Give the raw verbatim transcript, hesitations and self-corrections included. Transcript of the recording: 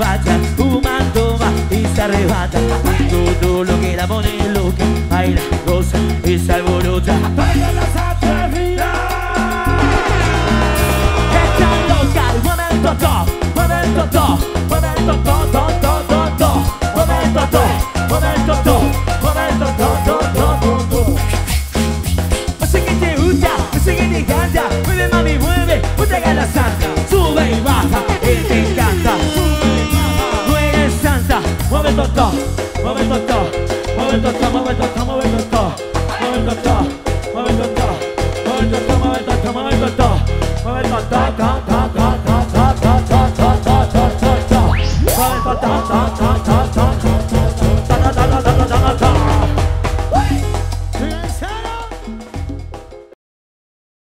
borracha, fumando va y se arrebata. Todo lo que la pone loca, baila, goza y se alborota. Todas las atrevidas. Está loca, mueve el totó, mueve el totó, mueve el totó, totó, totó, mueve el totó, mueve el totó, mueve el totó, totó, totó. No sé qué te gusta, no sé qué te encanta, mueve mami, mueve, puta gana santa, sube y baja, y te encanta, sube y baja, no eres santa, mueve el totó, mueve el totó, mueve el totó, mueve el totó, mueve el totó, mueve el totó.